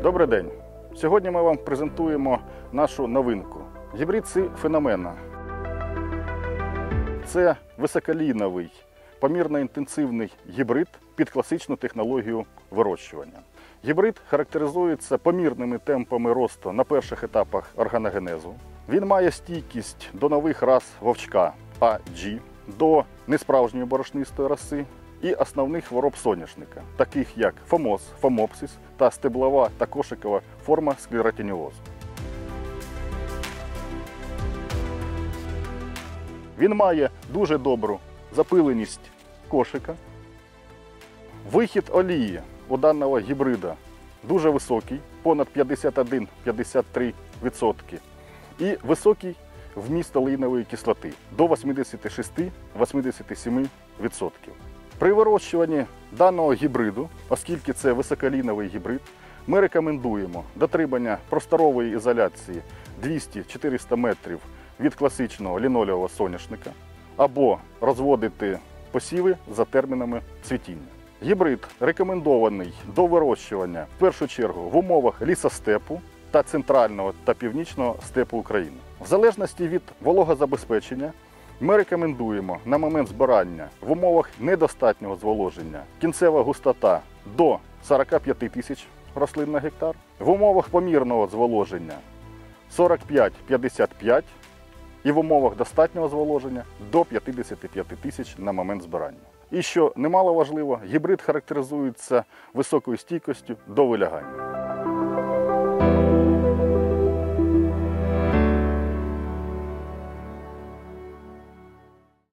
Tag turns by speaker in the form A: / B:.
A: Добрий день! Сьогодні ми вам презентуємо нашу новинку – гібрид Феномена. Це високолійновий, помірно-інтенсивний гібрид під класичну технологію вирощування. Гібрид характеризується помірними темпами росту на перших етапах органогенезу. Він має стійкість до нових рас вовчка AG, до несправжньої борошнистої раси і основних хвороб соняшника, таких як фомоз, фомопсис та стеблова та кошикова форма склеротиніозу. Він має дуже добру запиленість кошика. Вихід олії у даного гібрида дуже високий, понад 51-53%. І високий вміст олеїнової кислоти до 86-87%. При вирощуванні даного гібриду, оскільки це високолійновий гібрид, ми рекомендуємо дотримання просторової ізоляції 200-400 метрів від класичного лінолеового соняшника або розводити посіви за термінами цвітіння. Гібрид рекомендований до вирощування в першу чергу в умовах лісостепу та центрального та північного степу України. В залежності від вологозабезпечення ми рекомендуємо на момент збирання в умовах недостатнього зволоження кінцева густота до 45 тисяч рослин на гектар, в умовах помірного зволоження 45-55 і в умовах достатнього зволоження до 55 тисяч на момент збирання. І що немало важливо, гібрид характеризується високою стійкістю до вилягання.